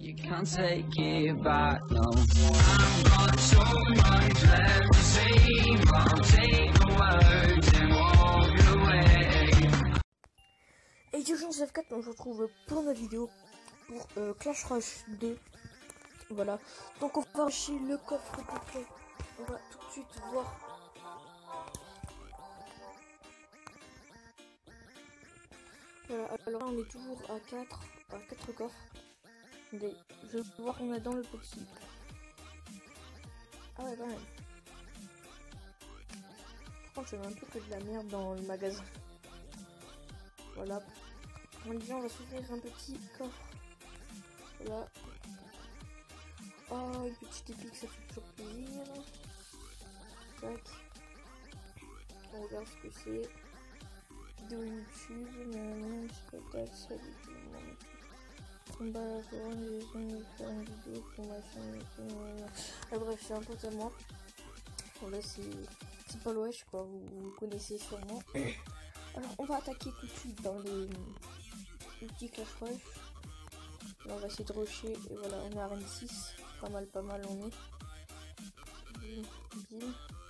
You can't take it back, no. I've got so much left to say, but I'll take the words and walk away. Et d'urgence F4, on se retrouve pour notre vidéo pour Clash Rush 2. Voilà, donc on va arracher le coffre complet. On va tout de suite voir. Voilà, alors là on est toujours à 4 coffres. Je vais voir qu'on a dans le petit. Ah ouais, quand même. Je crois que c'est un peu que de la merde dans le magasin. Voilà. On va s'ouvrir un petit coffre. Voilà. Oh, une petite épique, ça fait toujours plaisir. Tac. On regarde ce que c'est. Vidéo YouTube. Tac, salut tout le monde. Combat à la couronne, j'ai besoin de faire une vidéo pour ma chaîne. Ah, bref, c'est un pote à moi. Voilà, c'est pas l'OH quoi, vous connaissez sûrement. Alors, on va attaquer tout de suite dans les petits Clash Rush. Là, on va essayer de rusher. Et voilà, on est à Rennes 6. Pas mal, on est. Bim, bim.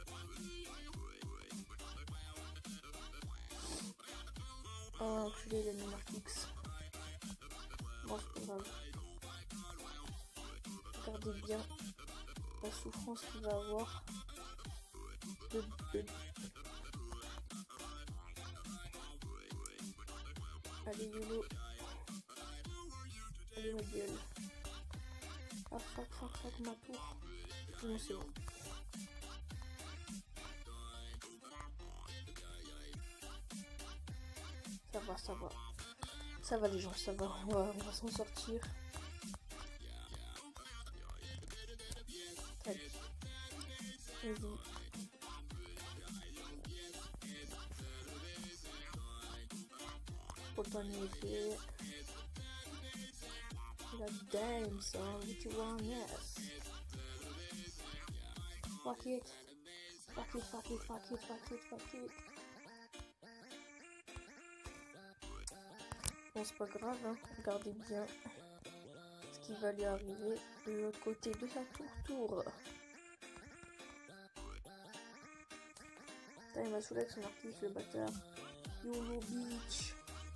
Oh, enculé, il a mis Mark X. Bon, c'est pas grave. Regardez bien la souffrance qu'il va avoir. Allez, YOLO. Allez, ma gueule. Ah, fuck, ma tour. Non, c'est bon. Ça va. Ça va les gens, ça va. On va s'en sortir. Allez. Vas-y. Autant effet. La damn son, what you want, yes. Fuck it. Bon, c'est pas grave, hein. Regardez bien ce qui va lui arriver de l'autre côté de sa tour. Putain, il m'a saoulé avec son artiste, le bâtard. YOLO bitch.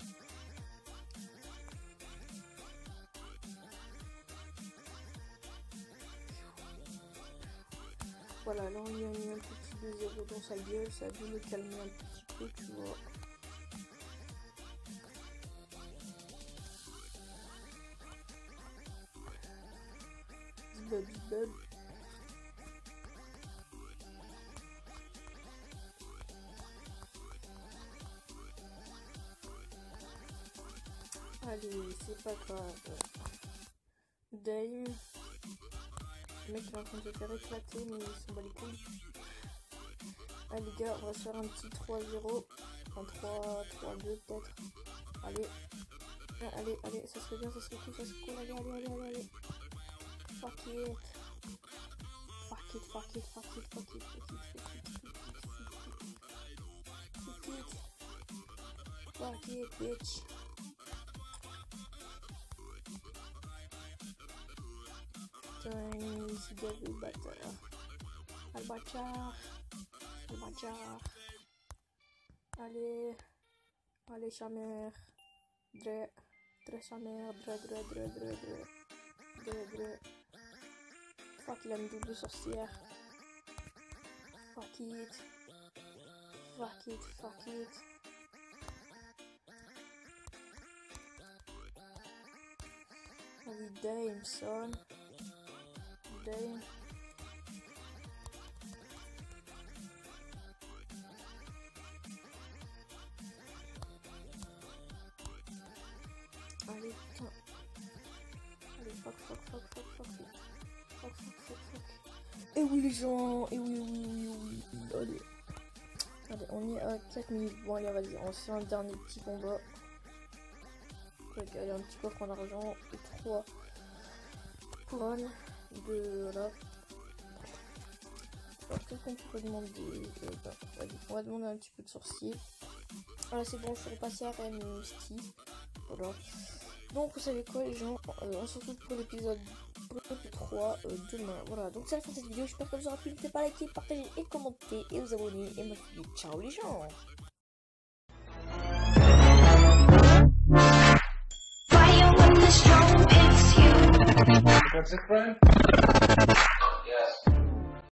Voilà, là on lui a mis un petit 2-0 dans sa gueule, ça a dû le calmer un petit peu, tu vois. Bub. Allez, c'est pas grave. Dame. Le mec il est en train de se faire éclater, mais il s'en bat les couilles. Allez les gars, on va se faire un petit 3-0. Un 3-2 peut-être. Allez, ça serait bien, ça serait cool, allez. Fuck it. Fuck it, bitch. Putain, c'est bien le bâtard. Albachar. Allez, sa mère. Dre sa mère. Fuck, il a une double sorcière. Fuck it. Allez, damn, son. Damn. Allez, putain. Allez, fuck. Et oui les gens, et oui. Allez, on est à 4 minutes. Bon allez, vas-y, on se fait un dernier petit combat. Allez, un petit coffre en argent et 3 couronnes de voilà. Alors qu'est-ce qu'on pourrait demander? On va demander un petit peu de sorcier. Voilà, c'est bon, je suis repassé à Rennes Steve. Voilà. Donc vous savez quoi les gens, on se retrouve pour l'épisode 3 demain. Voilà, donc c'est la fin de cette vidéo, j'espère que vous aurez pu. N'hésitez pas à liker, partager et commenter et vous abonner. Et moi je vous dis ciao les gens. What's it, friend?